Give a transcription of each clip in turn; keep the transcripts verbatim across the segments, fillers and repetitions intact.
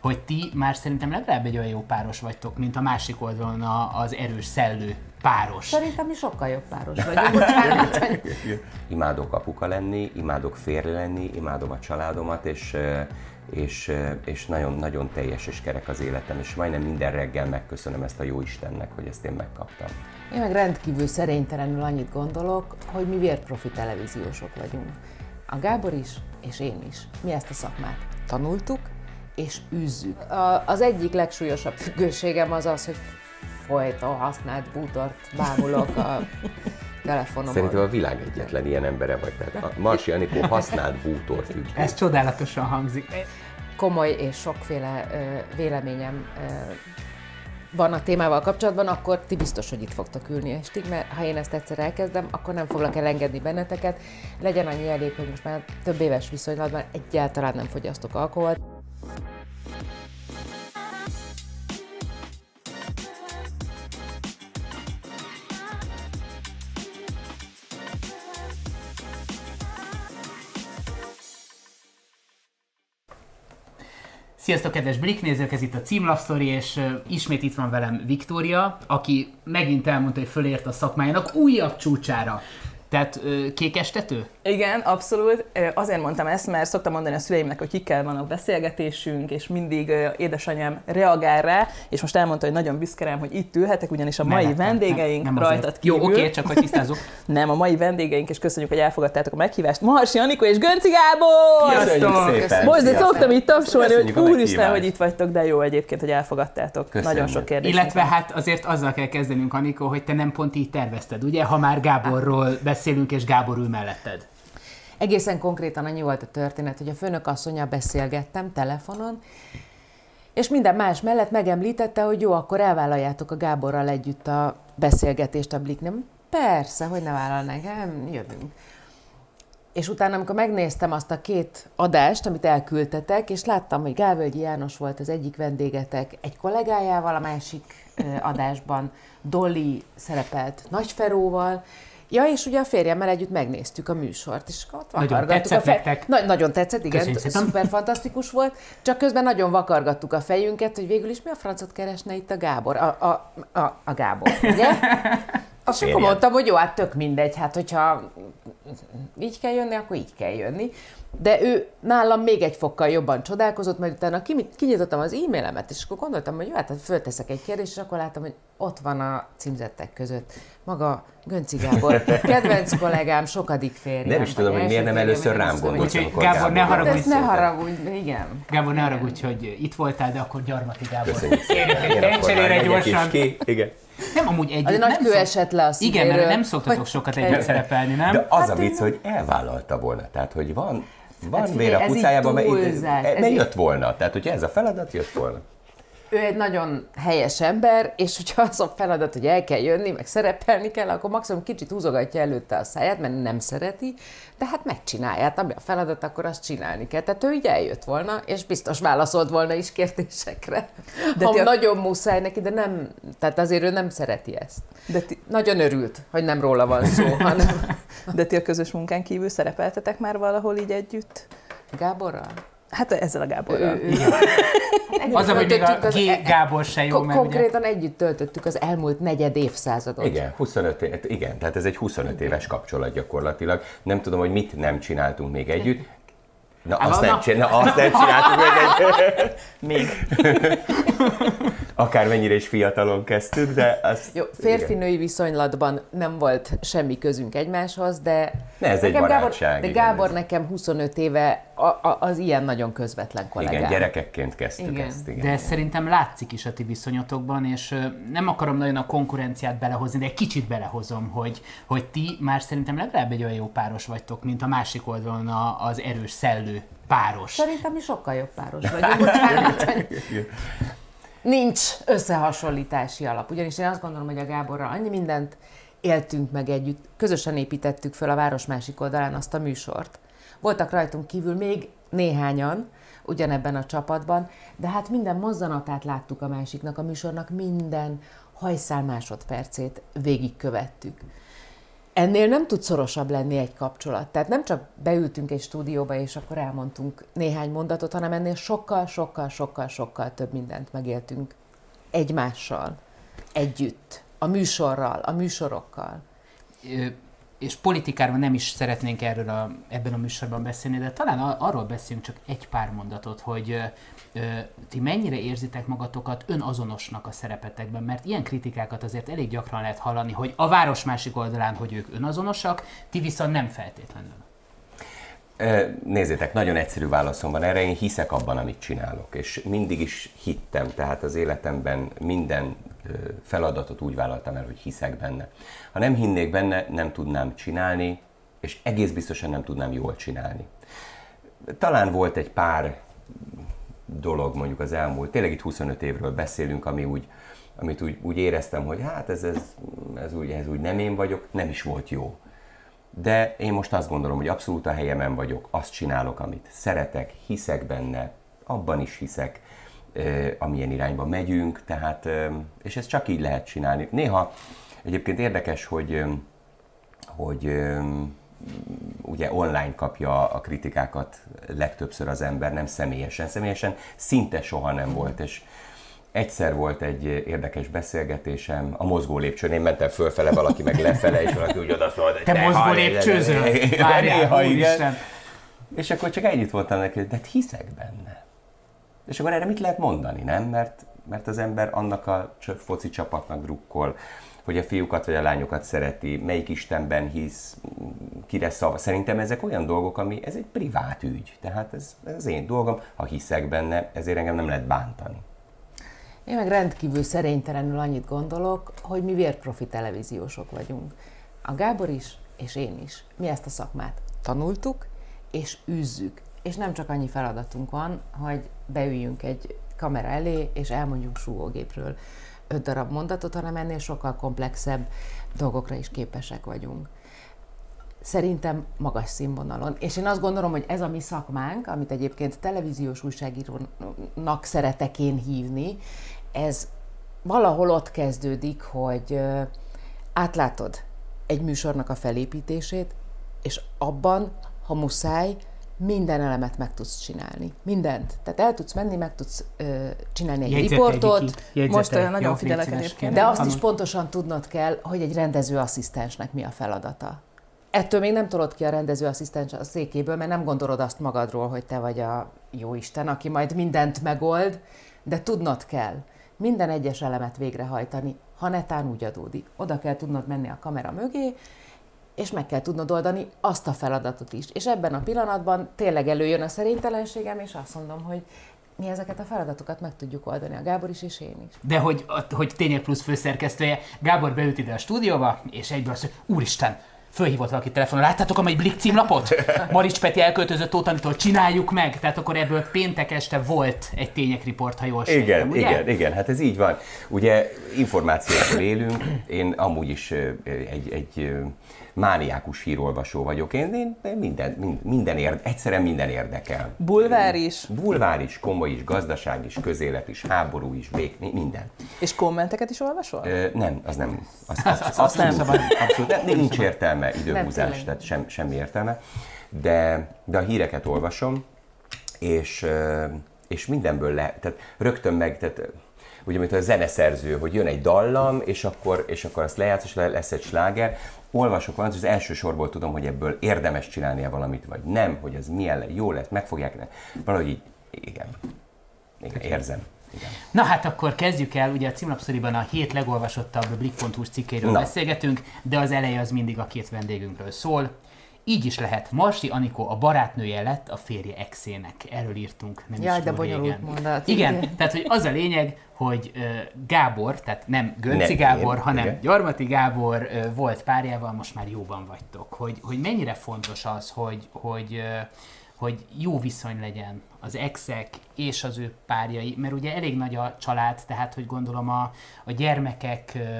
hogy ti már szerintem legalább egy olyan jó páros vagytok, mint a másik oldalon az erős szellő páros. Szerintem mi sokkal jobb páros vagyunk. Imádok apuka lenni, imádok férj lenni, imádom a családomat, és, és, és nagyon, nagyon teljes és kerek az életem, és majdnem minden reggel megköszönöm ezt a jó Istennek, hogy ezt én megkaptam. Én meg rendkívül szerénytelenül annyit gondolok, hogy mi vérprofi televíziósok vagyunk. A Gábor is, és én is. Mi ezt a szakmát tanultuk, és űzzük. A, az egyik legsúlyosabb függőségem az az, hogy folyton használt bútort bámulok a telefonomon. Szerintem a világ egyetlen ilyen embere vagy. Tehát a Marsi Anikó használt bútor függő. Ez csodálatosan hangzik. Komoly és sokféle ö, véleményem ö, van a témával kapcsolatban, akkor ti biztos, hogy itt fogtok ülni estig, mert ha én ezt egyszer elkezdem, akkor nem foglak elengedni benneteket. Legyen annyi elég, hogy most már több éves viszonylatban egyáltalán nem fogyasztok alkoholt. Sziasztok, kedves Blik nézők, ez itt a Címlapsztori, és uh, ismét itt van velem Viktória, aki megint elmondta, hogy fölért a szakmájának újabb csúcsára. Tehát uh, kékestető? Igen, abszolút. Azért mondtam ezt, mert szoktam mondani a szüleimnek, hogy kikkel van a beszélgetésünk, és mindig édesanyám reagál rá, és most elmondta, hogy nagyon büszke rám, hogy itt ülhetek, ugyanis a mai Mellettem. vendégeink nem, nem rajtad kívül. Jó, oké, okay, csak hogy tisztázok. Nem, a mai vendégeink, és köszönjük, hogy elfogadtátok a meghívást. Marsi Anikó és Gönci Gábor! Köszönjük szépen! Most, de szoktam itt tapsolni, hogy Köszönjük a úristen, hogy itt vagytok, de jó egyébként, hogy elfogadtátok. Köszönjük. Nagyon sok kérdés. Illetve hát azért azzal kell kezdenünk, Anikó, hogy te nem pont így tervezted, ugye? Ha már Gáborról beszélünk, és Gábor ül melletted. Egészen konkrétan annyi volt a történet, hogy a főnökasszonnyal beszélgettem telefonon, és minden más mellett megemlítette, hogy jó, akkor elvállaljátok a Gáborral együtt a beszélgetést a Bliknél. Persze, hogy ne vállalnánk, nem, jövünk. És utána, amikor megnéztem azt a két adást, amit elküldtetek, és láttam, hogy Gálvölgyi János volt az egyik vendégetek egy kollégájával, a másik adásban Dolly szerepelt Nagyferóval. Ja, és ugye a férjemmel együtt megnéztük a műsort, és ott vakargattuk a fejünket. Na, nagyon tetszett, igen, szuper fantasztikus volt, csak közben nagyon vakargattuk a fejünket, hogy végül is mi a francot keresne itt a Gábor, a, a, a, a Gábor, ugye? Azt akkor mondtam, hogy jó, hát tök mindegy, hát hogyha így kell jönni, akkor így kell jönni. De ő nálam még egy fokkal jobban csodálkozott, majd utána kinyitottam az e-mailemet, és akkor gondoltam, hogy jó, hát fölteszek egy kérdést, és akkor láttam, hogy ott van a címzettek között maga Gönci Gábor, kedvenc kollégám, sokadik férjem. Nem is tudom, hogy miért nem először rám gondoltam. Gábor, Gábor, ne haragudj. Ne haragudj, igen. Gábor, ne haragudj, hogy itt voltál, de akkor Gyarmati Gábor. Köszönjük szépen. Rendszerére gyorsan. Igen. Nem, amúgy együtt. Az nem nagy kő szok... esett le a szívéről. Igen, mert nem szoktatok sokat együtt szerepelni, nem? De az Hát a vicc, én... hogy elvállalta volna. Tehát, hogy van, van hát vér a pucájában, mert, mert mert jött volna. Tehát, hogyha ez a feladat, jött volna. Ő egy nagyon helyes ember, és hogyha az a feladat, hogy el kell jönni, meg szerepelni kell, akkor maximum kicsit húzogatja előtte a száját, mert nem szereti, de hát megcsinálja. Hát ami a feladat, akkor azt csinálni kell. Tehát ő így eljött volna, és biztos válaszolt volna is kérdésekre. De ha a... nagyon muszáj neki, de nem, tehát azért ő nem szereti ezt. De ti... Nagyon örült, hogy nem róla van szó, hanem... De ti a közös munkán kívül szerepeltetek már valahol így együtt? Gáborral? Hát ezzel a Gáborral. Ő, ő. Az, hogy még a G. Gábor se jó, mert konkrétan ugye... együtt töltöttük az elmúlt negyed évszázadot. Igen, huszonöt, igen, tehát ez egy huszonöt éves kapcsolat gyakorlatilag. Nem tudom, hogy mit nem csináltunk még együtt. Na, azt, nem, csinál, na azt nem csináltuk még együtt. Még. Akármennyire is fiatalon kezdtük, de az... Jó, férfi-női viszonylatban nem volt semmi közünk egymáshoz, de... Ne, ez egy barátság. Gábor, de igen, Gábor ez... nekem huszonöt éve a, a, az ilyen nagyon közvetlen kollégám. Igen, gyerekekként kezdtük igen. ezt. Igen, de igen. szerintem látszik is a ti viszonyotokban, és nem akarom nagyon a konkurenciát belehozni, de egy kicsit belehozom, hogy, hogy ti már szerintem legalább egy olyan jó páros vagytok, mint a másik oldalon az erős szellő páros. Szerintem mi sokkal jobb páros vagyunk. Bocsánat. Nincs összehasonlítási alap. Ugyanis én azt gondolom, hogy a Gáborral annyi mindent éltünk meg együtt, közösen építettük föl a város másik oldalán azt a műsort. Voltak rajtunk kívül még néhányan, ugyanebben a csapatban, de hát minden mozzanatát láttuk a másiknak, a műsornak minden hajszál másodpercét végigkövettük. ennél nem tud szorosabb lenni egy kapcsolat. Tehát nem csak beültünk egy stúdióba, és akkor elmondtunk néhány mondatot, hanem ennél sokkal, sokkal, sokkal, sokkal több mindent megéltünk egymással, együtt, a műsorral, a műsorokkal. Ö, és politikáról nem is szeretnénk erről a, ebben a műsorban beszélni, de talán arról beszélünk csak egy pár mondatot, hogy ö, ö, ti mennyire érzitek magatokat önazonosnak a szerepetekben, mert ilyen kritikákat azért elég gyakran lehet hallani, hogy a város másik oldalán, hogy ők önazonosak, ti viszont nem feltétlenül. Nézzétek, nagyon egyszerű válaszom van erre, én hiszek abban, amit csinálok, és mindig is hittem, tehát az életemben minden feladatot úgy vállaltam el, hogy hiszek benne. Ha nem hinnék benne, nem tudnám csinálni, és egész biztosan nem tudnám jól csinálni. Talán volt egy pár dolog mondjuk az elmúlt, tényleg itt huszonöt évről beszélünk, ami úgy, amit úgy, úgy éreztem, hogy hát ez, ez, ez, úgy, ez úgy nem én vagyok, nem is volt jó. De én most azt gondolom, hogy abszolút a helyemen vagyok, azt csinálok, amit szeretek, hiszek benne, abban is hiszek, amilyen irányba megyünk, tehát, és ezt csak így lehet csinálni. Néha egyébként érdekes, hogy, hogy ugye online kapja a kritikákat legtöbbször az ember, nem személyesen. Személyesen szinte soha nem volt, és egyszer volt egy érdekes beszélgetésem, a mozgó lépcsőn, én mentem fölfele, valaki meg lefele, és valaki úgy odaszólt, hogy te mozgó lépcsőzöl? Várjál, úristen! És akkor csak együtt voltam neki, de hát hiszek benne. És akkor erre mit lehet mondani, nem? Mert, mert az ember annak a foci csapatnak drukkol, hogy a fiúkat vagy a lányokat szereti, melyik Istenben hisz, kire szava. Szerintem ezek olyan dolgok, ami ez egy privát ügy. Tehát ez, ez az én dolgom, ha hiszek benne, ezért engem nem lehet bántani. Én meg rendkívül szerénytelenül annyit gondolok, hogy mi vérprofi televíziósok vagyunk. A Gábor is, és én is. Mi ezt a szakmát tanultuk, és űzzük. És nem csak annyi feladatunk van, hogy beüljünk egy kamera elé, és elmondjunk súgógépről öt darab mondatot, hanem ennél sokkal komplexebb dolgokra is képesek vagyunk. Szerintem magas színvonalon. És én azt gondolom, hogy ez a mi szakmánk, amit egyébként televíziós újságírónak szeretek én hívni, ez valahol ott kezdődik, hogy átlátod egy műsornak a felépítését, és abban, ha muszáj, minden elemet meg tudsz csinálni. Mindent. Tehát el tudsz menni, meg tudsz ö, csinálni egy Jegyzetelj, riportot. Viki, Most olyan nagyon jó, figyelek légy szíves, egyébként. De azt Amúgy. is pontosan tudnod kell, hogy egy rendezőasszisztensnek mi a feladata. Ettől még nem tolod ki a rendezőasszisztens a székéből, mert nem gondolod azt magadról, hogy te vagy a jóisten, aki majd mindent megold, de tudnod kell minden egyes elemet végrehajtani, ha netán úgy adódik. Oda kell tudnod menni a kamera mögé, és meg kell tudnod oldani azt a feladatot is. És ebben a pillanatban tényleg előjön a szerénytelenségem, és azt mondom, hogy mi ezeket a feladatokat meg tudjuk oldani, a Gábor is és én is. De hogy, hogy Tények Plusz főszerkesztője, Gábor beült ide a stúdióba, és egyből azt mondja, úristen, fölhívott valaki telefonon, láttátok a mai Blik címlapot? Marics Peti elköltözött Tóth Anitól, csináljuk meg! Tehát akkor ebből péntek este volt egy Tények Report, ha jól sejtem, Igen, ugye? igen, igen, hát ez így van. Ugye információkkal élünk, én amúgy is egy, egy mániákus hírolvasó vagyok. Én, én minden, minden, minden érde, egyszerűen minden érdekel. Bulvár is? Bulvár is, komoly is, gazdaság is, közélet is, háború is, bék, minden. És kommenteket is olvasol? Ö, nem, az nem. Az, az, az, az Azt nem abszolút, abszolút nem, nem, nincs értelme, időhúzás, tényleg. tehát sem, semmi értelme. De, de a híreket olvasom, és, és mindenből lehet, tehát rögtön meg, tehát ugye, mint a zeneszerző, hogy jön egy dallam, és akkor, és akkor azt lejátsz, és lesz egy sláger. Olvasok valamit, és az első sorból tudom, hogy ebből érdemes csinálnia valamit, vagy nem, hogy ez milyen lesz, jó lesz, meg fogják, ne. Valahogy így, igen, igen, érzem. Igen. Na hát akkor kezdjük el, ugye a címlapszoriban a hét legolvasottabb blik pont hu-s cikkéről Na. beszélgetünk, de az eleje az mindig a két vendégünkről szól. Így is lehet, Marsi Anikó a barátnője lett a férje exének. Erről írtunk nem Jaj, is de túl bonyolult régen. mondat. Igen, Igen. tehát hogy az a lényeg, hogy uh, Gábor, tehát nem Gönci Nem Gábor, én, hanem igen. Gyarmati Gábor uh, volt párjával, most már jóban vagytok. Hogy, hogy mennyire fontos az, hogy, hogy, uh, hogy jó viszony legyen az exek és az ő párjai, mert ugye elég nagy a család, tehát hogy gondolom a, a gyermekek ö, ö,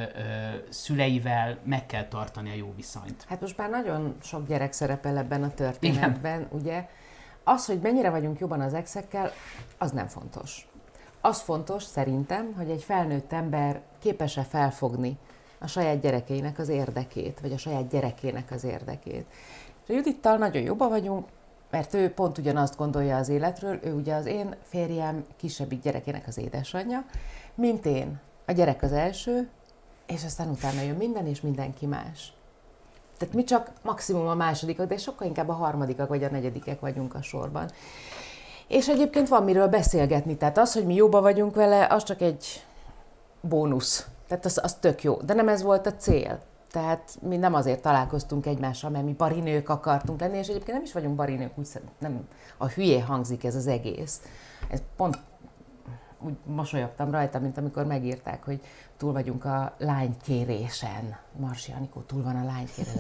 szüleivel meg kell tartani a jó viszonyt. Hát most már nagyon sok gyerek szerepel ebben a történetben, igen. Ugye? Az, hogy mennyire vagyunk jobban az exekkel, az nem fontos. Az fontos szerintem, hogy egy felnőtt ember képes-e felfogni a saját gyerekeinek az érdekét, vagy a saját gyerekének az érdekét. És a Judittal nagyon jobban vagyunk, mert ő pont ugyanazt gondolja az életről, ő ugye az én férjem kisebbik gyerekének az édesanyja, mint én. A gyerek az első, és aztán utána jön minden, és mindenki más. Tehát mi csak maximum a másodikak, de sokkal inkább a harmadikak vagy a negyedikek vagyunk a sorban. És egyébként van miről beszélgetni, tehát az, hogy mi jóba vagyunk vele, az csak egy bónusz. Tehát az, az tök jó, de nem ez volt a cél. Tehát mi nem azért találkoztunk egymással, mert mi barinők akartunk lenni, és egyébként nem is vagyunk barinők, úgy nem a hülyé hangzik ez az egész. Ez pont úgy mosolyogtam rajta, mint amikor megírták, hogy túl vagyunk a lánykérésen. Marsi Anikó, túl van a lánykérés.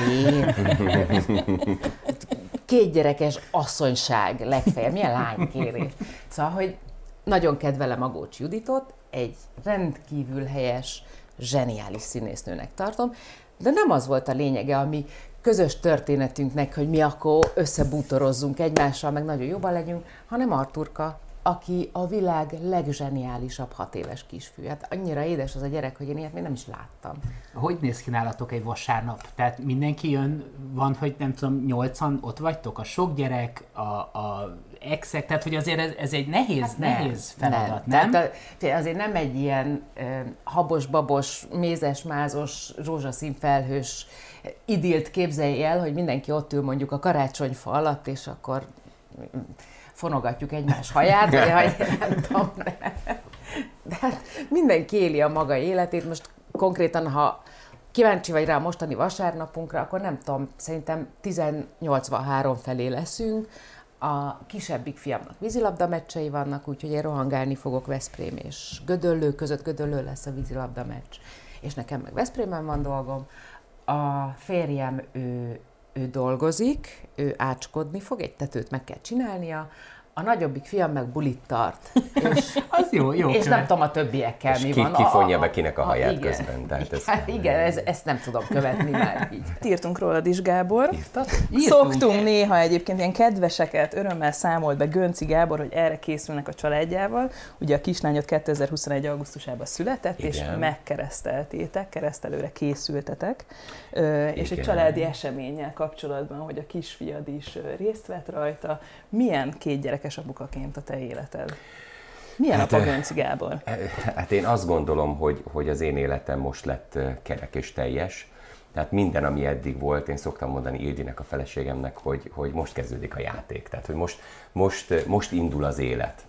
Lány, két gyerekes asszonyság legfeljebb. Milyen lánykérés? Szóval, hogy nagyon kedvelem Agócs Juditot, egy rendkívül helyes, zseniális színésznőnek tartom, de nem az volt a lényege, ami közös történetünknek, hogy mi akkor összebútorozzunk egymással, meg nagyon jobban legyünk, hanem Arturka, aki a világ legzseniálisabb hat éves kisfiú. Hát annyira édes az a gyerek, hogy én ilyet még nem is láttam. Hogy néz ki nálatok egy vasárnap? Tehát mindenki jön, van, hogy nem tudom, nyolcan ott vagytok? A sok gyerek, a, a exek, tehát hogy azért ez, ez egy nehéz, hát nem, nehéz feladat, nem? nem? Tehát azért nem egy ilyen uh, habos-babos, mézes-mázos, rózsaszín felhős idilt képzelj el, hogy mindenki ott ül mondjuk a karácsonyfa alatt, és akkor fonogatjuk egymás haját, vagy nem tudom, de, de hát mindenki éli a maga életét. Most konkrétan, ha kíváncsi vagy rá a mostani vasárnapunkra, akkor nem tudom, szerintem tizennyolcvanhárom felé leszünk. A kisebbik fiamnak vízilabda meccsei vannak, úgyhogy én rohangálni fogok Veszprém és Gödöllő között. Gödöllő lesz a vízilabda meccs, és nekem meg Veszprémben van dolgom. A férjem, ő ő dolgozik, ő ácskodni fog, egy tetőt meg kell csinálnia, a nagyobbik fiam meg bulit tart. És, az jó, jó. És követ. Nem tudom a többiekkel és mi ki, van. ki fonja be kinek a haját igen, közben. Tehát ez... igen, igen ez, ezt nem tudom követni már így. Írtunk rólad is, Gábor. Írtad? Szoktunk néha egyébként ilyen kedveseket, örömmel számolt be Gönci Gábor, hogy erre készülnek a családjával. Ugye a kislányod kétezer-huszonegy. augusztusában született, igen. És megkereszteltétek, keresztelőre készültetek. Igen. És egy családi eseménnyel kapcsolatban, hogy a kisfiad is részt vett rajta. Milyen két gyerekes apukaként a te életed? Milyen hát, apa Gönci Gábor? Hát én azt gondolom, hogy, hogy az én életem most lett kerek és teljes. Tehát minden, ami eddig volt, én szoktam mondani Ildinek, a feleségemnek, hogy, hogy most kezdődik a játék. Tehát, hogy most, most, most indul az élet.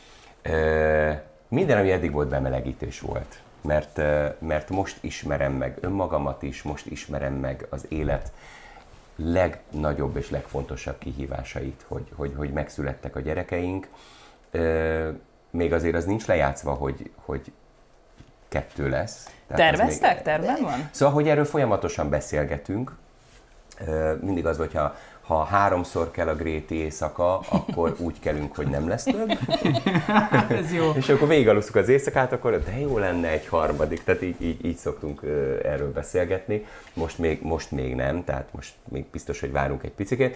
Minden, ami eddig volt, bemelegítés volt. Mert, mert most ismerem meg önmagamat is, most ismerem meg az élet legnagyobb és legfontosabb kihívásait, hogy, hogy, hogy megszülettek a gyerekeink. Még azért az nincs lejátszva, hogy, hogy kettő lesz. Tehát terveztek? Még... Terven van? Szóval, hogy erről folyamatosan beszélgetünk. Mindig az, hogyha ha háromszor kell a Gréti éjszaka, akkor úgy kelünk, hogy nem lesz több. Ez jó. És akkor végigalusszuk az éjszakát, akkor de jó lenne egy harmadik. Tehát így, így, így szoktunk erről beszélgetni. Most még, most még nem, tehát most még biztos, hogy várunk egy picikét.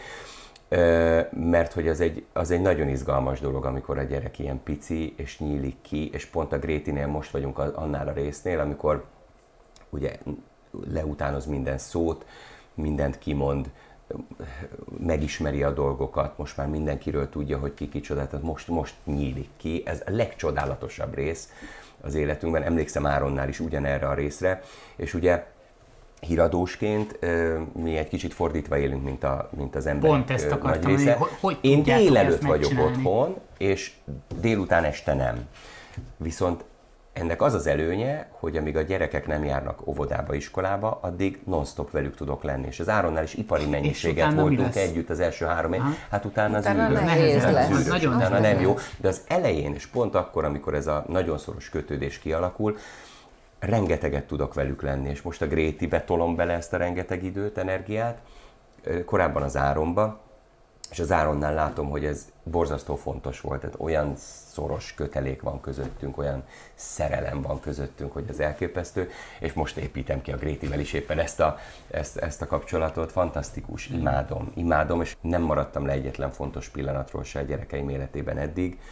Mert hogy az egy, az egy nagyon izgalmas dolog, amikor a gyerek ilyen pici, és nyílik ki, és pont a Grétinél most vagyunk annál a résznél, amikor ugye leutánoz minden szót, mindent kimond, megismeri a dolgokat, most már mindenkiről tudja, hogy ki kicsoda, tehát most, most nyílik ki. Ez a legcsodálatosabb rész az életünkben. Emlékszem Áronnál is ugyanerre a részre, és ugye híradósként mi egy kicsit fordítva élünk, mint, a, mint az emberek Pont ezt nagy része. Hogy, hogy Én délelőtt vagyok otthon, és délután este nem. Viszont ennek az az előnye, hogy amíg a gyerekek nem járnak óvodába, iskolába, addig non-stop velük tudok lenni. És az Áronnál is ipari mennyiséget voltunk együtt az első három év, hát utána az utána űrös, nehéz lesz. űrös, Nagyon utána nem jó. De az elején, és pont akkor, amikor ez a nagyon szoros kötődés kialakul, rengeteget tudok velük lenni, és most a Grétibe tolom bele ezt a rengeteg időt, energiát, korábban az Áromba, és az Áronnál látom, hogy ez borzasztó fontos volt, tehát olyan szoros kötelék van közöttünk, olyan szerelem van közöttünk, hogy ez elképesztő, és most építem ki a Grétivel is éppen ezt a, ezt, ezt a kapcsolatot, fantasztikus, imádom, imádom, és nem maradtam le egyetlen fontos pillanatról se a gyerekeim életében eddig,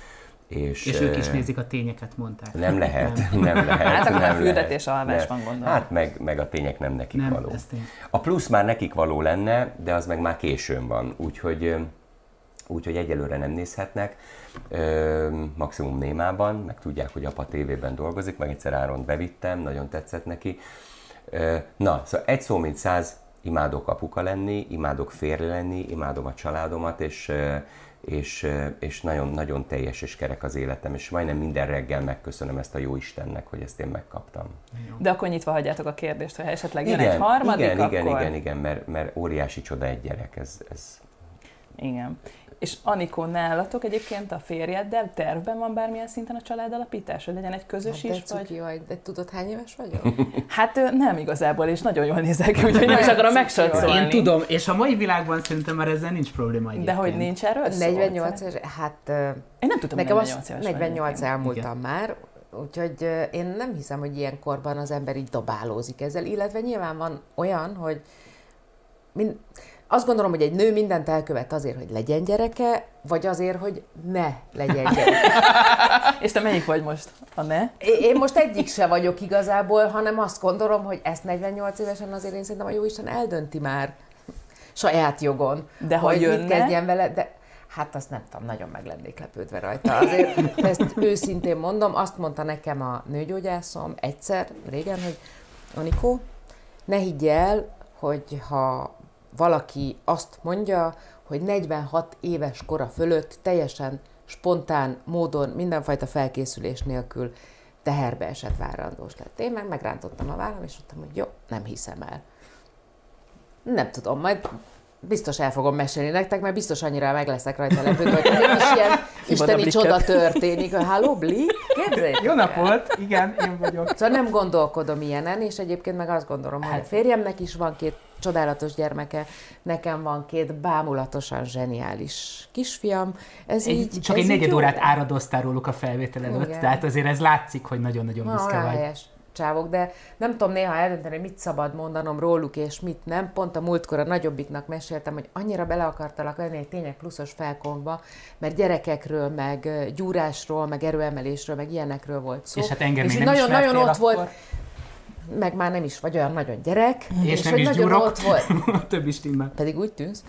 És, és ők is nézik a tényeket, mondták. Nem lehet, nem, nem lehet. Hát akkor nem a fürdetés alvás van, gondolom. Hát meg, meg a tények nem nekik nem, való. A plusz már nekik való lenne, de az meg már későn van, úgyhogy, úgyhogy egyelőre nem nézhetnek. Maximum némában, meg tudják, hogy apa tévében dolgozik, meg egyszer Áront bevittem, nagyon tetszett neki. Na, szóval egy szó mint száz, imádok apuka lenni, imádok férj lenni, imádom a családomat, és és, és nagyon, nagyon teljes és kerek az életem, és majdnem minden reggel megköszönöm ezt a jó Istennek, hogy ezt én megkaptam. De akkor nyitva hagyjátok a kérdést, hogy esetleg jön igen, egy harmadik, igen, akkor... Igen, igen, igen, mert, mert óriási csoda egy gyerek, ez... ez... Igen. És Anikó, nálatok egyébként a férjeddel tervben van bármilyen szinten a családalapítás, hogy legyen egy közös hát is? De cuki vagy, de tudod, hány éves vagyok? Hát nem igazából, és nagyon jól nézek ki, úgyhogy nem is akarom megsatszolni. Én tudom, és a mai világban szerintem már ezzel nincs probléma egyébként. De hogy nincs erről szó? negyvennyolc éves, hát... Én nem tudtam, nekem negyvennyolc éves negyvennyolc elmúltam már, úgyhogy én nem hiszem, hogy ilyen korban az ember így dobálózik ezzel, illetve nyilván van olyan, hogy... Mind, azt gondolom, hogy egy nő mindent elkövet azért, hogy legyen gyereke, vagy azért, hogy ne legyen gyereke. És te melyik vagy most? A ne? Én most egyik se vagyok igazából, hanem azt gondolom, hogy ezt negyvennyolc évesen azért én szerintem a Jóisten eldönti már saját jogon. De ha hogy jönne? mit kezdjen vele, de hát azt nem tudom, nagyon meg lennék lepődve rajta. Azért ezt őszintén mondom, azt mondta nekem a nőgyógyászom egyszer, régen, hogy Anikó, ne higgy el, hogy ha valaki azt mondja, hogy negyvenhat éves kora fölött teljesen spontán módon, mindenfajta felkészülés nélkül teherbe esett várandós lett. Én meg megrántottam a vállam, és mondtam, hogy jó, nem hiszem el. Nem tudom, majd biztos el fogom mesélni nektek, mert biztos annyira meg leszek rajta lepődve, hogy nem is ilyen isteni csoda történik. Halló, Blik? Képzeljétek. Jó napot! Igen, én vagyok. Szóval nem gondolkodom ilyenen, és egyébként meg azt gondolom, hogy a férjemnek is van két csodálatos gyermeke, nekem van két bámulatosan zseniális kisfiam. Ez egy, így, csak ez egy negyed jó. órát áradoztál róluk a felvétel előtt, Igen. tehát azért ez látszik, hogy nagyon-nagyon büszke vagy. Helyes csávok, de nem tudom néha eldönteni, hogy mit szabad mondanom róluk, és mit nem. Pont a múltkor a nagyobbiknak meséltem, hogy annyira bele akartalak lenni egy tényleg pluszos felkonba, mert gyerekekről, meg gyúrásról, meg erőemelésről, meg ilyenekről volt szó. És hát engem és még nem nagyon, nagyon ott akkor. volt, meg már nem is vagy olyan nagyon gyerek, és, és nem hogy is nagyon gyurok, ott volt. több is timmel. Pedig úgy tűnsz.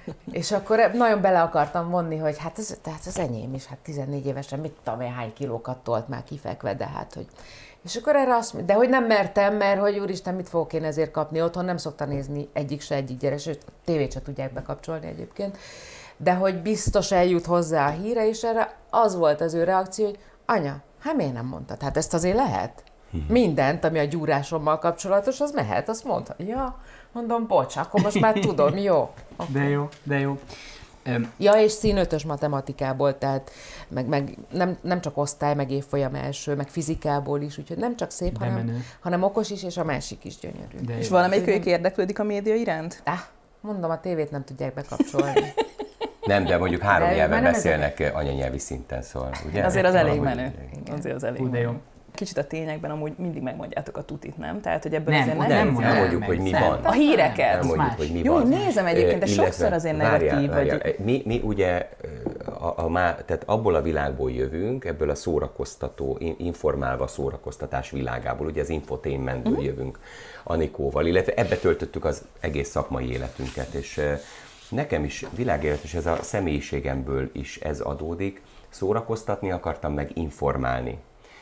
És akkor nagyon bele akartam vonni, hogy hát ez, tehát az enyém is, hát tizennégy évesen, mit tudom én, hány kilókat tolt már kifekve, de hát, hogy... És akkor erre azt, de hogy nem mertem, mert hogy úristen, mit fogok én ezért kapni otthon, nem szokta nézni egyik se egyik gyerek, sőt, tévét se tudják bekapcsolni egyébként, de hogy biztos eljut hozzá a híre, és erre az volt az ő reakció, hogy anya, hát miért nem mondtad? Hát ezt azért lehet? Mindent, ami a gyúrásommal kapcsolatos, az mehet, azt mondta. Ja, mondom, bocs, akkor most már tudom, jó. Okay. De jó, de jó. Um, ja, és színötös matematikából, tehát meg, meg nem, nem csak osztály, meg évfolyam első, meg fizikából is, úgyhogy nem csak szép, hanem, hanem okos is, és a másik is gyönyörű. De és valamelyik ők érdeklődik a média iránt? Ah, mondom, a tévét nem tudják bekapcsolni. Nem, de mondjuk három de nyelven beszélnek ez... anyanyelvi szinten, szóval, ugye? Azért az elég menő. Azért az elég Hú, de jó. Kicsit a tényekben amúgy mindig megmondjátok a tutit, nem? Tehát, hogy ebből nem, azért nem, nem, nem, nem mondjuk, hogy mi van. A híreket. Nem mondjuk, hogy mi jó, van. nézem egyébként, de Illetve, sokszor azért várjál, negatív. várjál. Vagy... Mi, mi ugye a, a, a, tehát abból a világból jövünk, ebből a szórakoztató, informálva szórakoztatás világából, ugye az infotainmentből uh-huh. jövünk Anikóval, illetve ebbe töltöttük az egész szakmai életünket, és nekem is világélet, és ez a személyiségemből is ez adódik, szórakoztatni akartam, meg informálni.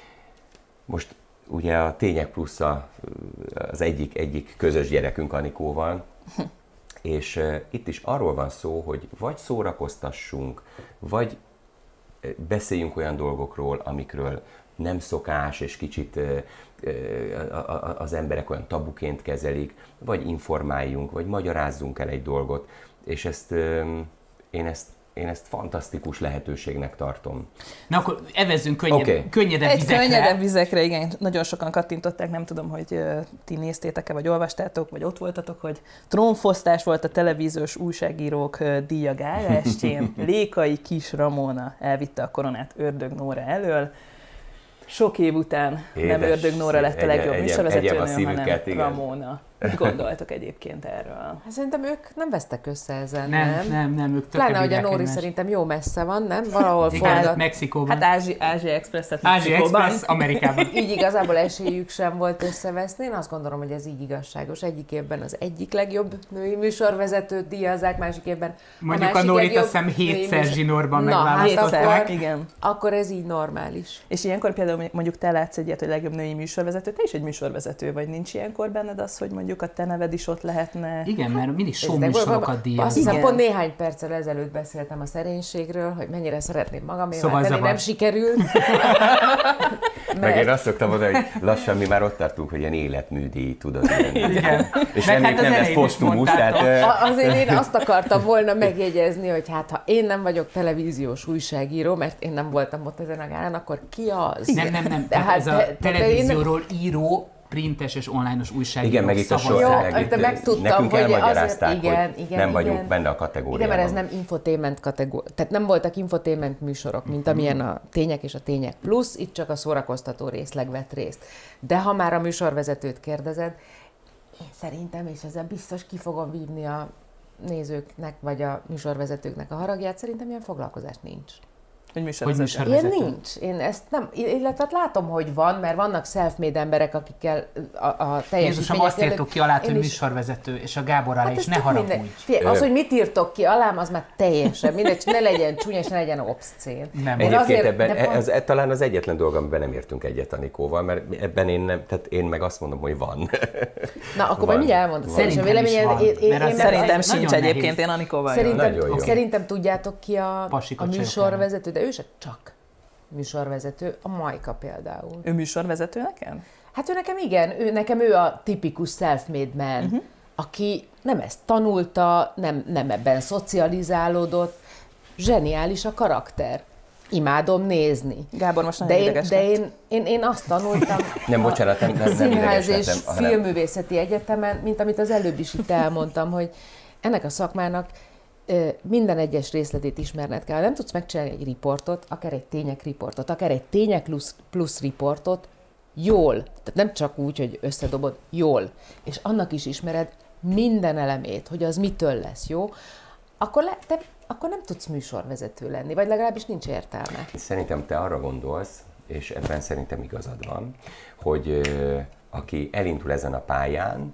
Most ugye a Tények Plusz az egyik, egyik közös gyerekünk Anikóval, és uh, itt is arról van szó, hogy vagy szórakoztassunk, vagy beszéljünk olyan dolgokról, amikről nem szokás, és kicsit uh, uh, az emberek olyan tabuként kezelik, vagy informáljunk, vagy magyarázzunk el egy dolgot, és ezt uh, én ezt Én ezt fantasztikus lehetőségnek tartom. Na akkor evezzünk könnyed, okay. könnyedebb Egy vizekre. könnyedebb vizekre, igen. Nagyon sokan kattintották, nem tudom, hogy uh, ti néztétek-e, vagy olvastátok, vagy ott voltatok, hogy trónfosztás volt a televíziós újságírók uh, díja gála estjén. Lékai Kis Ramona elvitte a koronát Ördög Nóra elől. Sok év után Édes, nem Ördög Nóra lett a legjobb műsorvezetőnő, hanem igen. Ramona. Mit gondoltok egyébként erről? Hát szerintem ők nem vesztek össze ezen, nem? Nem, nem, nem, ők Pláne, hogy a Nóri szerintem jó messze van, nem? Valahol forgat. Mexikóban. Hát Ázsi, Ázsia Express-et Ázsia Express Amerikában. Így igazából esélyük sem volt összeveszni. Én azt gondolom, hogy ez így igazságos. Egyik évben az egyik legjobb női műsorvezetőt díjazzák, másik évben mondjuk a, a Nórit azt hiszem hétszer zsinórban megválasztották. Hát igen. Akkor ez így normális. És ilyenkor például mondjuk te látsz egy ilyet, hogy legjobb női műsorvezető, te is egy műsorvezető vagy, nincs ilyenkor benned az, hogy mondjuk a te neved is ott lehetne? Igen, mert mindig show műsorokat díjaznak. Azt hiszem, pont néhány perccel ezelőtt beszéltem a szerénységről, hogy mennyire szeretném magamé szóval tenni, nem sikerült. Mert... Meg én azt szoktam mondani, hogy lassan mi már ott tartunk, hogy ilyen életműdíj, tudod. Igen. És nem, hát nem lesz posztumusz, tehát... Azért én azt akartam volna megjegyezni, hogy hát ha én nem vagyok televíziós újságíró, mert én nem voltam ott ezen a gálán, akkor ki az? Nem, nem, nem. Tehát ez a televízióról író, printes és online-os újságíró. Igen, meg itt a sorság. Megtudtam, hogy azért igen, hogy igen, nem vagyunk igen. benne a kategóriában. Igen, mert ez nem infotainment kategória. Tehát nem voltak infotainment műsorok, mint amilyen a Tények és a Tények Plusz, itt csak a szórakoztató részleg vett részt. De ha már a műsorvezetőt kérdezed, én szerintem, és ezzel biztos ki fogom vívni a nézőknek, vagy a műsorvezetőknek a haragját, szerintem ilyen foglalkozás nincs. Hogy műsorvezető. Ilyen nincs. Én ezt nem, illetve látom, hogy van, mert vannak self-made emberek, akikkel a, a teljes Jézusom, azt írtok ki alá, hogy műsorvezető, és a Gábor alá, hát és ne haragudj. Az, hogy mit írtok ki alám, az már teljesen mindegy, ne legyen csúnya, és ne legyen obszcén. Nem. Egyébként azért, ebben, pont... ez, ez talán az egyetlen dolog, amiben nem értünk egyet Anikóval, mert ebben én nem, tehát én meg azt mondom, hogy van. Na, akkor majd mindjárt elmondod. Szerintem véleményed, én, én, én szerintem sincs egyébként, én Anikóval szerintem, szerintem tudjátok ki a, a műsorvezető, de ő se csak műsorvezető, a Majka például. Ő műsorvezető nekem? Hát ő nekem igen, ő, nekem ő a tipikus self-made man, uh-huh. aki nem ezt tanulta, nem, nem ebben szocializálódott, zseniális a karakter. Imádom nézni. Gábor most nagyon de én, ideges De én, én, én azt tanultam nem, bocsánat, nem, nem, nem Színház és lettem, Filmművészeti Egyetemen, mint amit az előbb is itt elmondtam, hogy ennek a szakmának minden egyes részletét ismerned kell. Nem tudsz megcsinálni egy riportot, akár egy tények riportot, akár egy tények plusz, plusz riportot jól. Tehát nem csak úgy, hogy összedobod, jól. És annak is ismered minden elemét, hogy az mitől lesz jó, akkor, le, te, akkor nem tudsz műsorvezető lenni, vagy legalábbis nincs értelme. Szerintem te arra gondolsz, és ebben szerintem igazad van, hogy ö, aki elindul ezen a pályán,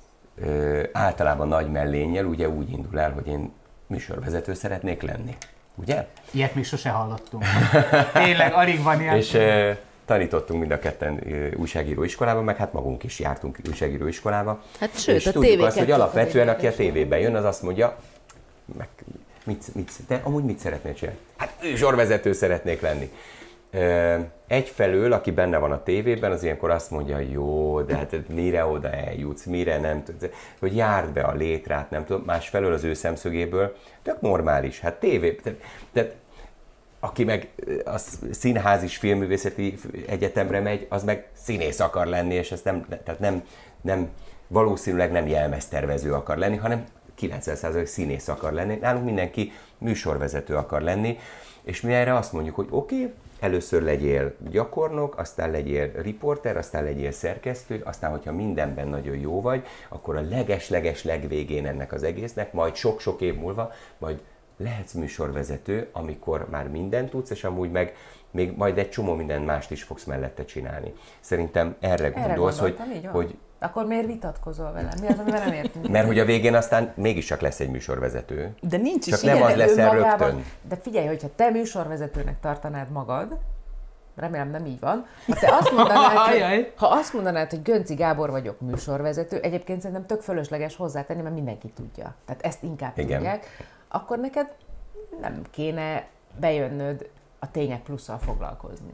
ö, általában nagy mellénnyel ugye úgy indul el, hogy én műsorvezető szeretnék lenni. Ugye? Ilyet még sose hallottunk. Tényleg, alig van ilyen. És uh, tanítottunk mind a ketten uh, újságíróiskolában, meg hát magunk is jártunk újságíróiskolába. Hát sőt, és a tudjuk azt, hogy alapvetően aki a tévében jön, az azt mondja, meg, mit, mit, te amúgy mit szeretnél csinálni? Hát műsorvezető szeretnék lenni. Uh, egyfelől, aki benne van a tévében, az ilyenkor azt mondja, jó, de hát mire oda eljutsz, mire nem tudsz, hogy járd be a létrát, nem tudom, másfelől az ő szemszögéből, tök normális, hát tévé, tehát, tehát aki meg a színház és filmművészeti egyetemre megy, az meg színész akar lenni, és ezt nem, tehát nem, nem, valószínűleg nem jelmeztervező akar lenni, hanem kilencven százalék színész akar lenni, nálunk mindenki műsorvezető akar lenni, és mi erre azt mondjuk, hogy oké, okay, először legyél gyakornok, aztán legyél riporter, aztán legyél szerkesztő, aztán, hogyha mindenben nagyon jó vagy, akkor a leges-leges legvégén ennek az egésznek, majd sok-sok év múlva, majd lehetsz műsorvezető, amikor már mindent tudsz, és amúgy meg még majd egy csomó minden mást is fogsz mellette csinálni. Szerintem erre, erre gondolsz, hogy, hogy... Akkor miért vitatkozol velem? Mi az, amivel nem értünk? Mert hogy a végén aztán mégiscsak lesz egy műsorvezető. De nincs is. Csak nem az leszel rögtön. De figyelj, hogyha te műsorvezetőnek tartanád magad, remélem nem így van, ha te azt mondanád, hogy, ha azt mondanád, hogy Gönci Gábor vagyok műsorvezető, egyébként szerintem tök fölösleges hozzátenni, mert mindenki tudja. Tehát ezt inkább Igen. tudják. Akkor neked nem kéne bejönnöd a Tények Plusszal foglalkozni.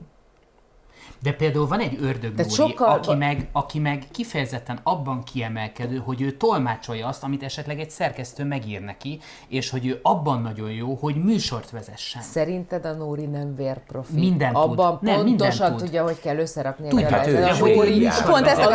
De például van egy ördögnóri, sokkal... aki, meg, aki meg kifejezetten abban kiemelkedő, hogy ő tolmácsolja azt, amit esetleg egy szerkesztő megír neki, és hogy ő abban nagyon jó, hogy műsort vezessen. Szerinted a Nóri nem vérprofi? Minden abban tud. pontosan tud. tudja, hogy kell összerakni Tudja, hát ő, a Nóri. Pont ezt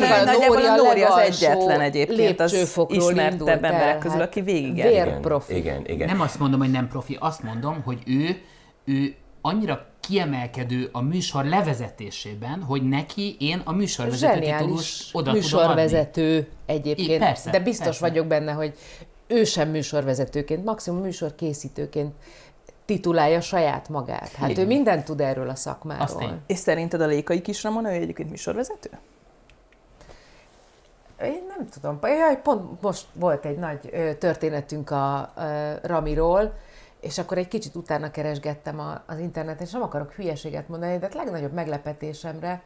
a Nóri az egyetlen egyébként az ismertebb emberek közül, aki végig vérprofi. Igen, igen. Nem azt mondom, hogy nem profi, azt mondom, hogy ő, ő annyira kiemelkedő a műsor levezetésében, hogy neki én a műsorvezető titulust oda műsorvezető tudom adni. egyébként, I, persze, de biztos persze. vagyok benne, hogy ő sem műsorvezetőként, maximum műsorkészítőként titulálja saját magát. Hát igen. Ő mindent tud erről a szakmáról. És szerinted a Lékai Kis Ramona, ő egyébként műsorvezető? Én nem tudom. Jaj, pont most volt egy nagy történetünk a, a Ramiról, és akkor egy kicsit utána keresgettem a, az interneten, és nem akarok hülyeséget mondani, de a legnagyobb meglepetésemre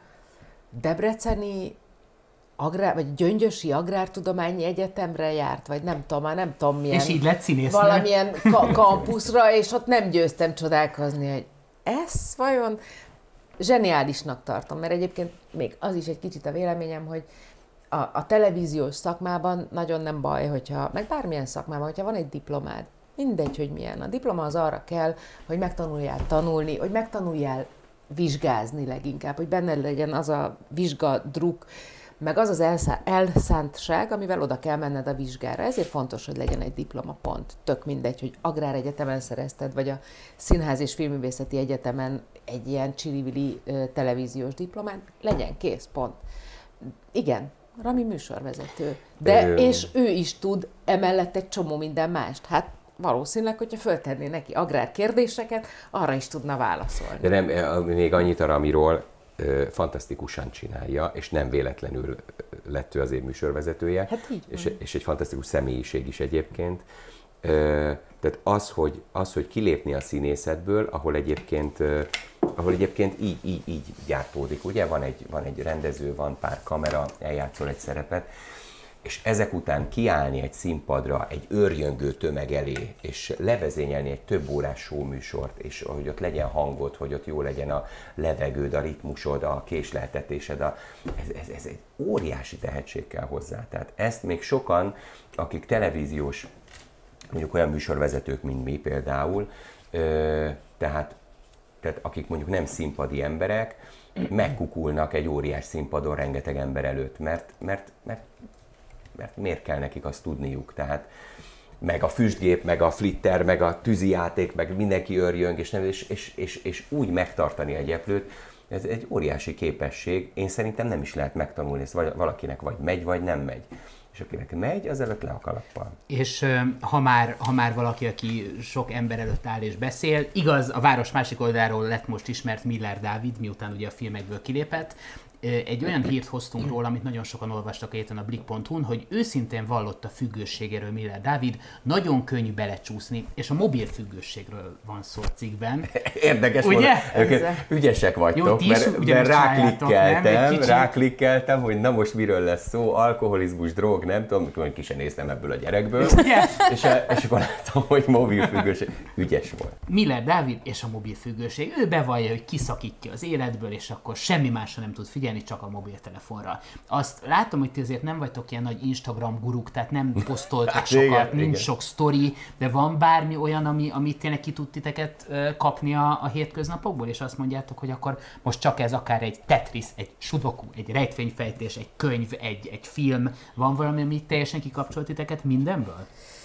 debreceni agrár, vagy Gyöngyösi Agrártudományi Egyetemre járt, vagy nem tudom, már nem tudom milyen. És így lett színésznő. Valamilyen ka- kampuszra, és ott nem győztem csodálkozni, hogy ez vajon zseniálisnak tartom, mert egyébként még az is egy kicsit a véleményem, hogy a, a televíziós szakmában nagyon nem baj, hogyha, meg bármilyen szakmában, hogyha van egy diplomád, mindegy, hogy milyen. A diploma az arra kell, hogy megtanuljál tanulni, hogy megtanuljál vizsgázni leginkább, hogy benned legyen az a vizsgadruk, meg az az elszá- elszántság, amivel oda kell menned a vizsgára. Ezért fontos, hogy legyen egy diploma, pont. Tök mindegy, hogy Agráregyetemen szerezted, vagy a Színház és Filmművészeti Egyetemen egy ilyen csili-vili uh, televíziós diplomán, legyen kész, pont. Igen, Rami műsorvezető. De, Ö... és ő is tud emellett egy csomó minden mást. Hát valószínűleg, hogyha föltenné neki agrárkérdéseket, arra is tudna válaszolni. De nem, még annyit a Ramiról, fantasztikusan csinálja, és nem véletlenül lett ő az év műsorvezetője, hát és, és egy fantasztikus személyiség is egyébként. Tehát az, hogy, az, hogy kilépni a színészetből, ahol egyébként, ahol egyébként így, így, így gyártódik, ugye? Van egy, van egy rendező, van pár kamera, eljátszol egy szerepet, és ezek után kiállni egy színpadra, egy őrjöngő tömeg elé, és levezényelni egy több órás showműsort, és hogy ott legyen hangod, hogy ott jó legyen a levegőd, a ritmusod, a késleltetésed, a... Ez, ez, ez egy óriási tehetség kell hozzá. Tehát ezt még sokan, akik televíziós, mondjuk olyan műsorvezetők, mint mi például, ö, tehát, tehát akik mondjuk nem színpadi emberek, megkukulnak egy óriás színpadon rengeteg ember előtt, mert, mert, mert mert miért kell nekik azt tudniuk, tehát meg a füstgép, meg a flitter, meg a tűzijáték, meg mindenki örjöng, és, nem, és, és, és, és úgy megtartani egy eplőt, ez egy óriási képesség, én szerintem nem is lehet megtanulni, ezt valakinek vagy megy, vagy nem megy. És akinek megy, az előtt le a kalappal. És ha már, ha már valaki, aki sok ember előtt áll és beszél, igaz, a város másik oldaláról lett most ismert Miller Dávid, miután ugye a filmekből kilépett, egy olyan hírt hoztunk róla, amit nagyon sokan olvastak a héten a blik pont hu-n, hogy őszintén vallott a függőségéről Miller Dávid, nagyon könnyű belecsúszni, és a mobil függőségről van szó a cikkben. Érdekes ugye? Volt. Ügyesek vagytok, jó, mert, mert ráklikkeltem, ráklikkeltem, hogy na most miről lesz szó, alkoholizmus, drog, nem tudom, mikor ki sem néztem ebből a gyerekből, és, és akkor láttam, hogy mobil függőség. Ügyes volt. Miller Dávid és a mobil függőség. Ő bevallja, hogy kiszakítja az életből, és akkor semmi másra nem tud figyelni, csak a mobiltelefonra. Azt látom, hogy ti azért nem vagytok ilyen nagy Instagram guruk, tehát nem posztoltak sokat, igen, nincs igen. sok sztori, de van bármi olyan, ami, amit tényleg ki tud titeket uh, kapni a, a hétköznapokból, és azt mondjátok, hogy akkor most csak ez akár egy Tetris, egy sudoku, egy rejtvényfejtés, egy könyv, egy, egy film, van valami, ami teljesen kikapcsolt titeket mindenből?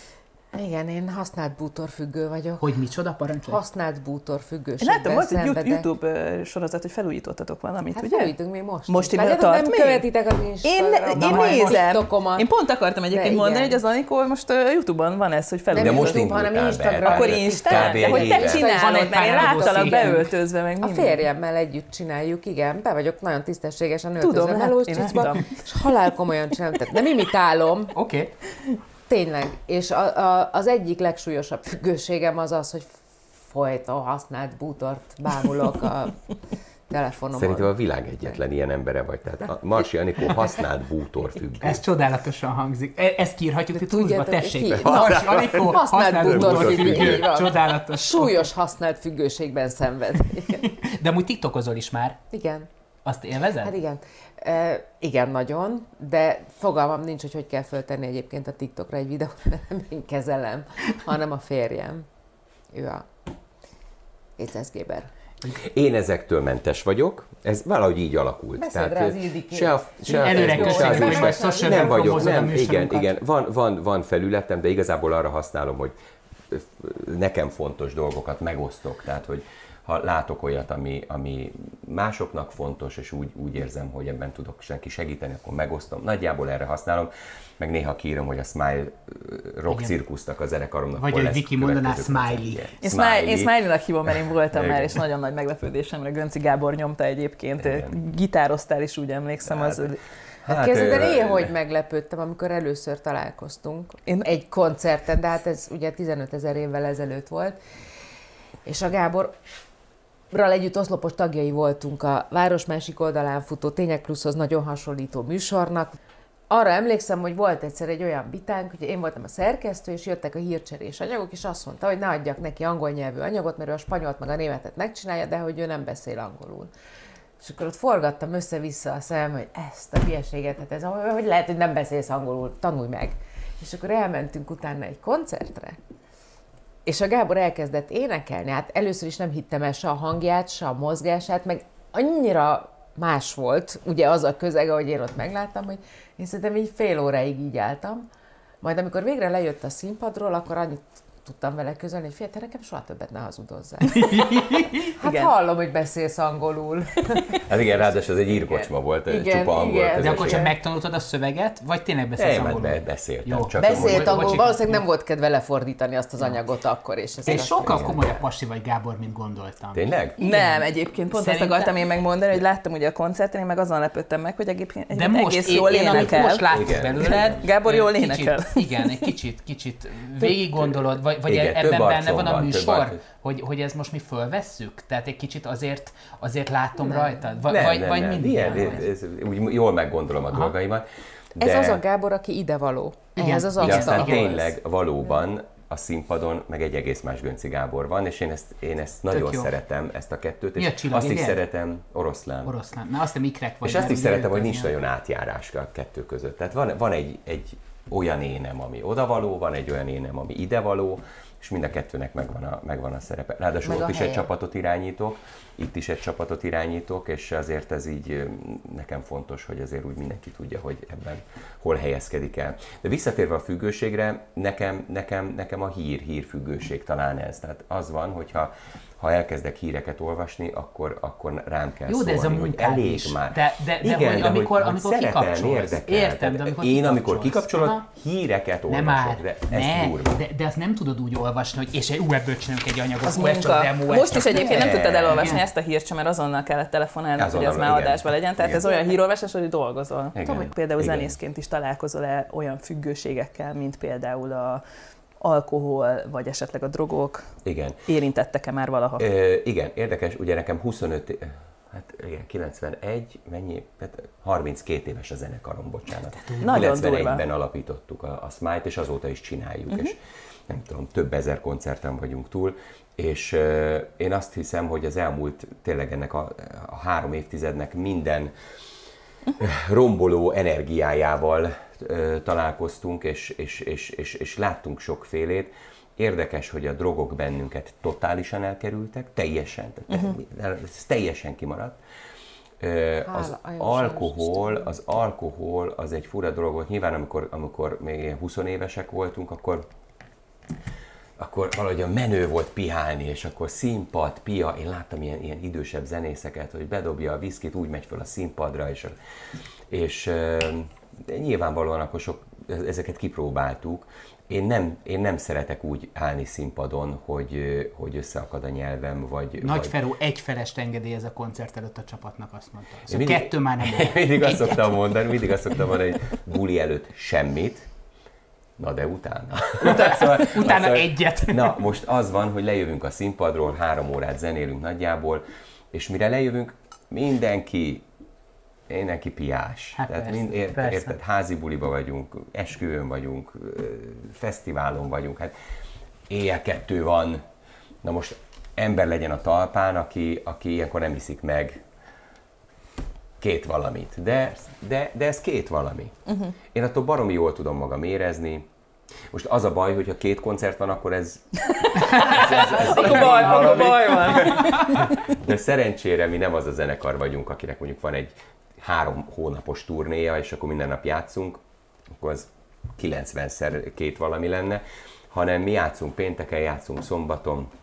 Igen, én használt bútorfüggő vagyok. Hogy micsoda, parancsolj? Használt bútorfüggőségben Látom, volt egy szenvedek. YouTube sorozat, hogy felújítottatok valamit, hát ugye? felújítunk mi most. Most én nem még? Követitek az Instagramon. Én, én nézem. Most én pont akartam egyébként mondani, hogy az Anikó most uh, YouTube-on van ez, hogy felújítunk. De most indultál be. Akkor Instán? De hogy te csinálod, mert én láttalak beöltözve meg minden. A férjemmel együtt csináljuk, igen. Be vagyok nagyon tisztességesen öltözve melós cuccba, és halálkomolyan csinálom. Tehát nem imitálom. Oké. Okay. Tényleg, és a, a, az egyik legsúlyosabb függőségem az az, hogy folyton használt bútort bámulok a telefonomon. Szerintem a világ egyetlen ilyen embere vagy. Tehát a Marsi Anikó használt bútorfüggő. Ez csodálatosan hangzik. E- ezt kiírhatjuk ti tudjátok, tessék. Marsi Anikó használt bútorfüggő. Csodálatos. Súlyos használt függőségben szenved. De amúgy tiktokozol is már. Igen. Azt élvezed? Hát igen. E, igen, nagyon, de fogalmam nincs, hogy hogy kell föltenni egyébként a TikTokra egy videót, mert nem én kezelem, hanem a férjem. Ő a Éceszgéber. Én ezektől mentes vagyok, ez valahogy így alakult. Beszéld rá az Ildikét. Se a, se a Facebook, se az nem vagyok, nem, igen, igen. Van, van, van felületem, de igazából arra használom, hogy nekem fontos dolgokat megosztok, tehát hogy ha látok olyat, ami, ami másoknak fontos, és úgy, úgy érzem, hogy ebben tudok neki segíteni, akkor megosztom. Nagyjából erre használom, meg néha kiírom, hogy a Smile Rock Cirkusznak a zenekaromnak vagy hogy Viki mondaná Smiley. Én, Smiley. Én Smiley-nak hívom, mert én voltam már, és nagyon nagy meglepődésemre Gönci Gábor nyomta egyébként. Igen. Gitároztál is, úgy emlékszem. Hát, az... Hát, hát kezdetben én hogy meglepődtem, amikor először találkoztunk én... egy koncerten, de hát ez ugye tizenötezer évvel ezelőtt volt, és a Gáborral együtt oszlopos tagjai voltunk a város másik oldalán futó Tények Pluszhoz nagyon hasonlító műsornak. Arra emlékszem, hogy volt egyszer egy olyan vitánk, hogy én voltam a szerkesztő, és jöttek a hírcserés anyagok, és azt mondta, hogy ne adjak neki angol nyelvű anyagot, mert ő a spanyolt meg a németet megcsinálja, de hogy ő nem beszél angolul. És akkor ott forgattam össze-vissza a szemem, hogy ezt a hülyeséget, hát ez, hogy lehet, hogy nem beszélsz angolul, tanulj meg. És akkor elmentünk utána egy koncertre, és a Gábor elkezdett énekelni, hát először is nem hittem el se a hangját, se a mozgását, meg annyira más volt, ugye az a közeg, ahogy én ott megláttam, hogy én szerintem így fél óráig így álltam. Majd amikor végre lejött a színpadról, akkor annyit tudtam vele közölni, hogy fél, te nekem soha többet ne hazudozzál. Hát igen. Hallom, hogy beszélsz angolul. Hát igen, ráadásul ez egy írkocsma volt, igen, csupa angol. Igen. De akkor csak megtanultad a szöveget, vagy tényleg beszélsz nem, angolul? Nem, beszéltem. Jó. Csak beszélt angolul, valószínűleg nem volt kedve lefordítani azt az anyagot akkor. És és sokkal komolyabb pasi vagy, Gábor, mint gondoltam. Tényleg? Nem, egyébként pont Szerintem... azt akartam én megmondani, hogy láttam ugye a koncerten, én meg azon lepődtem meg, hogy egyébként de most egész jól én, énekel. Most láttuk belőled. Gábor jól énekel. Igen, egy kicsit, kicsit végig gondolod, vagy ebben benne van a műsor, hogy, hogy ez most mi fölvesszük? Tehát egy kicsit azért, azért látom nem. rajtad? V- nem, vagy nem, vagy nem. mindig Ilyen, ez, úgy jól meggondolom a Aha. dolgaimat. De... Ez az a Gábor, aki idevaló. Ez az igen, aztán tényleg valóban a színpadon meg egy egész más Gönci Gábor van, és én ezt, én ezt nagyon szeretem, ezt a kettőt, és csillag, azt is igen? szeretem, oroszlán. Oroszlán, na azt a mikrek vagy. És azt is szeretem, hogy nincs nagyon átjárás a kettő között. Tehát van, van egy, egy olyan énem, ami odavaló, van egy olyan énem, ami idevaló, és mind a kettőnek megvan a, megvan a szerepe. Ráadásul ott is helye. Egy csapatot irányítok, itt is egy csapatot irányítok, és azért ez így nekem fontos, hogy azért úgy mindenki tudja, hogy ebben hol helyezkedik el. De visszatérve a függőségre, nekem, nekem, nekem a hír, hírfüggőség talán ez. Tehát az van, hogyha ha elkezdek híreket olvasni, akkor, akkor rám kell jó, szólni, de ez a munkád elég is. már. De, de, de igen, hogy de amikor, hogy, amikor hogy kikapcsolsz. Érdekel. Értem, de amikor Én, kikapcsolsz. amikor kikapcsolod, Aha. híreket olvasok, már, de ez ne, durva. De, de azt nem tudod úgy olvasni, hogy és ú, ebből csinálunk egy anyagot, az ú, ez csak demo, Most csak is egyébként nem tudtad elolvasni igen. ezt a hírt sem, mert azonnal kellett telefonálni, azonnal, hogy ez már adásban legyen. Tehát igen. ez olyan hírolvasás, hogy dolgozol. Tudom, hogy például igen. zenészként is találkozol-e olyan függőségekkel, mint például a alkohol, vagy esetleg a drogok. Igen. Érintettek-e már valaha? Ö, igen, érdekes, ugye nekem huszonöt, hát igen, kilencvenegy, mennyi? Hát harminckét éves a zenekarom, bocsánat. kilencvenegyben alapítottuk a, a Smile-t, és azóta is csináljuk, uh-huh. és nem tudom, több ezer koncerten vagyunk túl, és euh, én azt hiszem, hogy az elmúlt tényleg ennek a, a három évtizednek minden uh-huh. romboló energiájával uh, találkoztunk, és, és, és, és, és láttunk sokfélét. Érdekes, hogy a drogok bennünket totálisan elkerültek, teljesen, uh-huh. ez teljesen kimaradt. Az alkohol, az alkohol az egy fura dolog volt. Nyilván, amikor, amikor még húsz évesek voltunk, akkor, akkor valahogy a menő volt pihálni, és akkor színpad, pia, én láttam ilyen, ilyen idősebb zenészeket, hogy bedobja a viszkit, úgy megy fel a színpadra, és, és nyilvánvalóan akkor sok, ezeket kipróbáltuk. Én nem, én nem szeretek úgy állni színpadon, hogy, hogy összeakad a nyelvem, vagy... Nagy vagy... Feró egyfelest engedélyez a koncert előtt a csapatnak, azt mondta. Szóval mindig, kettő már nem. mindig azt szoktam mondani, mindig azt szoktam mondani, hogy buli előtt semmit, na de utána. Utána, szóval, utána szóval, egyet. Na, most az van, hogy lejövünk a színpadról, három órát zenélünk nagyjából, és mire lejövünk, mindenki Mindenki piás. Hát Tehát persze, mind, ért, persze. érted, házi buliba vagyunk, esküvőn vagyunk, fesztiválon vagyunk, hát éjjel kettő van. Na most ember legyen a talpán, aki, aki ilyenkor nem iszik meg két valamit. De, de, de ez két valami. Uh-huh. Én attól baromi jól tudom magam érezni. Most az a baj, hogyha két koncert van, akkor ez... ez, ez, ez akkor baj, akkor baj van. De szerencsére mi nem az a zenekar vagyunk, akinek mondjuk van egy három hónapos turnéja, és akkor minden nap játszunk, akkor az kilencvenszer két valami lenne, hanem mi játszunk pénteken, játszunk szombaton,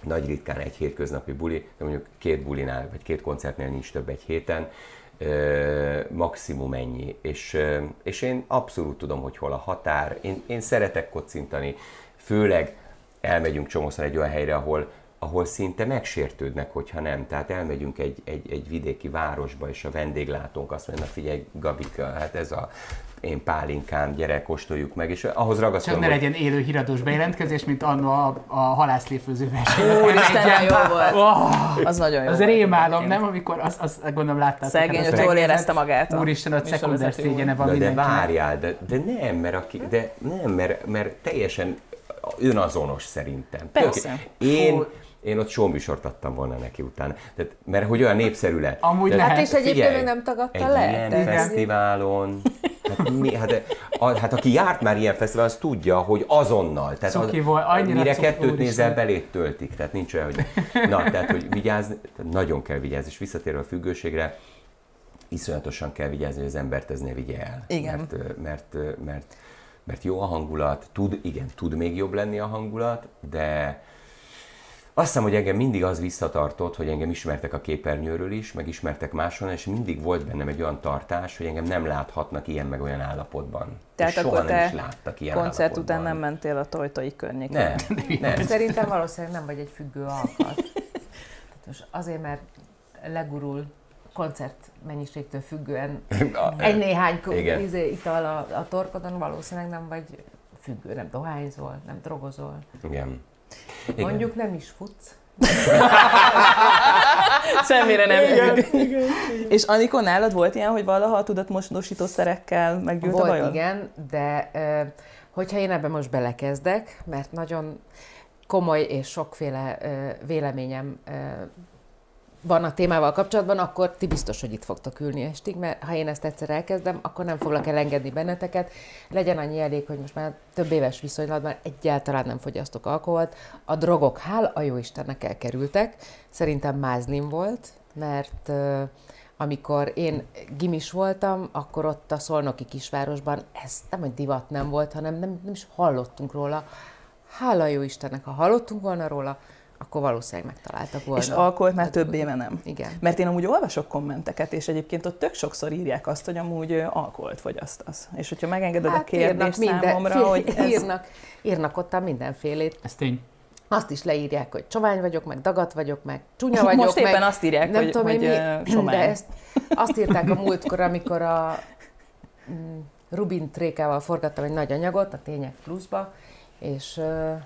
nagy ritkán egy hétköznapi buli, de mondjuk két bulinál, vagy két koncertnél nincs több egy héten, maximum ennyi. És, és én abszolút tudom, hogy hol a határ. Én, én szeretek kocintani, főleg elmegyünk csomószor egy olyan helyre, ahol, ahol szinte megsértődnek, hogyha nem. Tehát elmegyünk egy, egy, egy vidéki városba, és a vendéglátónk azt mondja, na figyelj Gabika, hát ez a én pálinkám, gyere, kóstoljuk meg, és ahhoz ragaszkodom. Csak ne legyen élő híradós bejelentkezés, mint anno a, a halászléfőző versenyben. Úristen, jó volt. Oh, az nagyon jó az volt. rémálom, nem? Amikor azt az, gondolom láttátok. Szegény, hogy jól érezte magát. Úristen, ott szekunder szégyene van mindenkinek. De várjál, de, de nem, mert, aki, de nem mert, mert teljesen önazonos szerintem. Persze. Én, én ott showműsort adtam volna neki utána. Tehát, mert hogy olyan népszerű lett. Amúgy de, hát és egyébként még nem tagadta le. Egy ilyen fesztiválon. Hát, mi, hát, a, hát aki járt már ilyen fesztiválon, az tudja, hogy azonnal. Tehát cuki az, volt, annyira mire cuki, kettőt nézel, úristen. belét töltik. Tehát nincs olyan, hogy... Na, tehát, hogy vigyázni, nagyon kell vigyázni. És visszatérve a függőségre, iszonyatosan kell vigyázni, hogy az embert ez ne vigye el. Igen. Mert, mert, mert, mert jó a hangulat, tud, igen, tud még jobb lenni a hangulat, de azt hiszem, hogy engem mindig az visszatartott, hogy engem ismertek a képernyőről is, meg ismertek máshol, és mindig volt bennem egy olyan tartás, hogy engem nem láthatnak ilyen meg olyan állapotban. Tehát és soha akkor nem te is láttak ilyen koncert állapotban. után nem mentél a Tojtai környékre? Nem, nem. Szerintem valószínűleg nem vagy egy függő alkat. Tehát most azért, mert legurul koncert mennyiségtől függően egy néhány izé, ital a, a torkodon, valószínűleg nem vagy függő, nem dohányzol, nem drogozol. Igen. Igen. Mondjuk nem is futsz. Semmire nem függ. És Anikó, nálad volt ilyen, hogy valaha a tudatmosdósítószerekkel meggyűlt volt, a bajod? igen, de hogyha én ebben most belekezdek, mert nagyon komoly és sokféle véleményem van a témával kapcsolatban, akkor ti biztos, hogy itt fogtok ülni estig, mert ha én ezt egyszer elkezdem, akkor nem foglak elengedni benneteket. Legyen annyi elég, hogy most már több éves viszonylatban egyáltalán nem fogyasztok alkoholt. A drogok, hál' a jó Istennek elkerültek. Szerintem mázlim volt, mert uh, amikor én gimis voltam, akkor ott a szolnoki kisvárosban ez nem egy divat nem volt, hanem nem, nem is hallottunk róla. Hála jó Istennek, ha hallottunk volna róla, akkor valószínűleg megtaláltak volna. És alkoholt már több éve nem. Igen. Mert én amúgy olvasok kommenteket, és egyébként ott tök sokszor írják azt, hogy amúgy alkoholt fogyasztasz. És hogyha megengeded hát a kérdést számomra, minden, hogy ez... írnak, írnak ott mindenfélét. Ez tény. Azt is leírják, hogy csomány vagyok, meg dagat vagyok, meg csúnya vagyok. Most éppen meg, azt írják, nem hogy, tudom, hogy mi, somány. De ezt azt írták a múltkor, amikor a mm, Rubin Trékával forgattam egy nagy anyagot, a Tények Pluszba, és...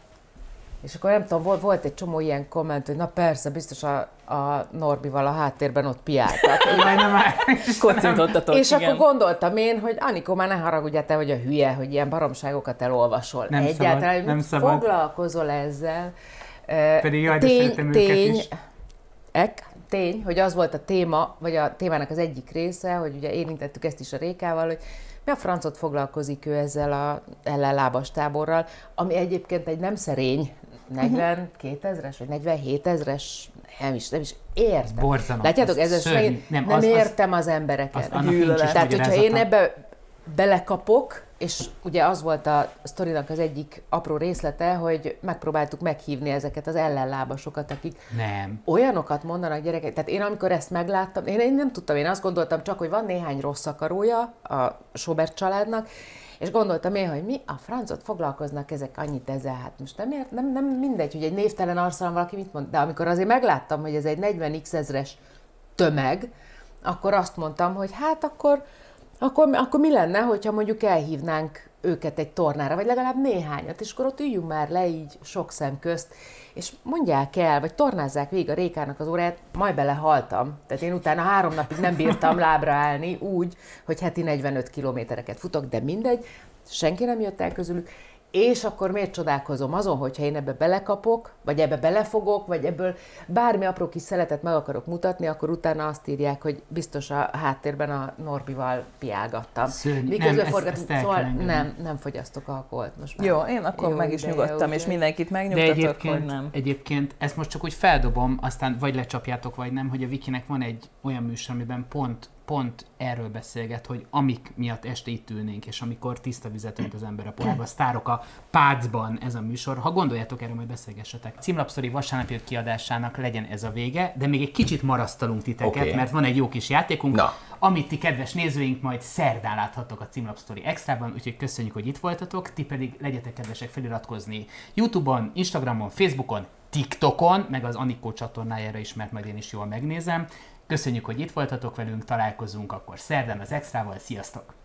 És akkor nem tudom, volt, volt egy csomó ilyen komment, hogy na persze, biztos a, a Norbival a háttérben ott piáltak. Kocintottatok, és igen. akkor gondoltam én, hogy Anikó, már ne haragudjál, te vagy a hülye, hogy ilyen baromságokat elolvasol. Nem Egyáltalán, szabad, nem szabad. Foglalkozol ezzel. Pedig jaj, de tény, szeretem tény, őket is. Ek, tény, hogy az volt a téma, vagy a témának az egyik része, hogy ugye érintettük ezt is a Rékával, hogy mi a francot foglalkozik ő ezzel a ellenlábas táborral, ami egyébként egy nem szerény negyvenkétezres vagy negyvenhétezres, nem is, nem is értem. Borzalmas. Látjátok, ez Szörnyű. nem, Nem, nem az- értem az embereket. az- annak nincs is Tehát, hogyha én magyarázata. ebbe belekapok, és ugye az volt a sztorinak az egyik apró részlete, hogy megpróbáltuk meghívni ezeket az ellenlábasokat, akik Nem. olyanokat mondanak gyerekek. Tehát én amikor ezt megláttam, én, én nem tudtam, én azt gondoltam csak, hogy van néhány rossz akarója a Sobert családnak, és gondoltam én, hogy mi a francot foglalkoznak ezek annyit ezzel, hát most nem, ért, nem, nem mindegy, hogy egy névtelen arccal valaki mit mond, de amikor azért megláttam, hogy ez egy negyven x ezres tömeg, akkor azt mondtam, hogy hát akkor, akkor, akkor mi lenne, hogyha mondjuk elhívnánk őket egy tornára, vagy legalább néhányat, és akkor ott üljünk már le így sok szem közt, és mondják el, vagy tornázzák végig a Rékának az óráját, majd belehaltam. Tehát én utána három napig nem bírtam lábra állni úgy, hogy heti negyvenöt kilométereket futok, de mindegy, senki nem jött el közülük, és akkor miért csodálkozom azon, hogyha én ebbe belekapok, vagy ebbe belefogok, vagy ebből bármi apró kis szeletet meg akarok mutatni, akkor utána azt írják, hogy biztos a háttérben a Norbival piálgattam. Szörnyű. Miközben Nem, ezt- forgatunk, ezt el szóval kell engedni. nem, nem fogyasztok alkoholt most már. Jó, én akkor Jó meg is ideje, nyugodtam, és úgyhogy- mindenkit De megnyugtatok, hogy egyébként, nem. egyébként ezt most csak úgy feldobom, aztán vagy lecsapjátok, vagy nem, hogy a Vikinek van egy olyan műsor, amiben pont pont erről beszélget, hogy amik miatt este itt ülnénk, és amikor tiszta vizet önt az ember a pohárba, sztárok a pácban ez a műsor. Ha gondoljátok, erről majd beszélgessetek. Címlapsztori vasárnapi kiadásának legyen ez a vége, de még egy kicsit marasztalunk titeket, okay. mert van egy jó kis játékunk, Na. amit ti kedves nézőink majd szerdán láthattok a Címlapsztori Extrában, úgyhogy köszönjük, hogy itt voltatok, ti pedig legyetek kedvesek feliratkozni YouTube-on, Instagramon, Facebookon, TikTokon, meg az Anikó csatornájára is, mert majd én is jól megnézem. Köszönjük, hogy itt voltatok velünk, találkozunk akkor szerdán az Extrával, sziasztok!